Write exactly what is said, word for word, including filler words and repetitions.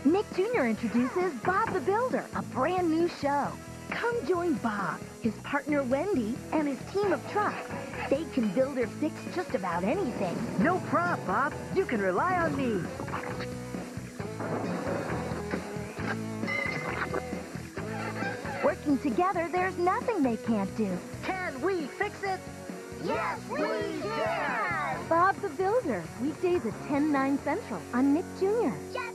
Nick Junior introduces Bob the Builder, a brand new show. Come join Bob, his partner Wendy, and his team of trucks. They can build or fix just about anything. No prob, Bob. You can rely on me. Working together, there's nothing they can't do. Can we fix it? Yes, we can! Bob the Builder, weekdays at ten, nine Central on Nick Junior